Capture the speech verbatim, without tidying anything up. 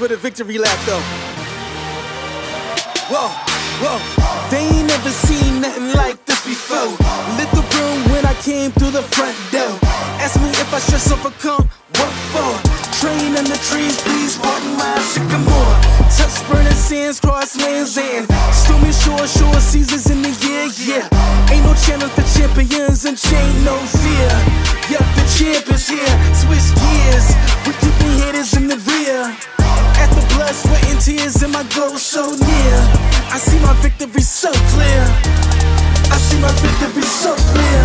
for the victory lap though. Whoa, whoa. They ain't never seen nothing like this before. Lit the room when I came through the front door. Ask me if I stress overcome, what for? Train in the trees, please pardon my sycamore. Touch burning sands, cross lands and stormy shore, shore seasons in the year, yeah. Ain't no challenge for champions and chain no fear. Yup, the champ is here, switch gears. We're keeping haters in the rear. At the blood, sweat and tears and my goal so near. I see my victory so clear. I see my victory so clear.